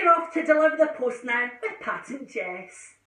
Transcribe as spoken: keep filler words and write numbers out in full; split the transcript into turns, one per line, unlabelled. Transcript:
you're off to deliver the post now with Pat and Jess.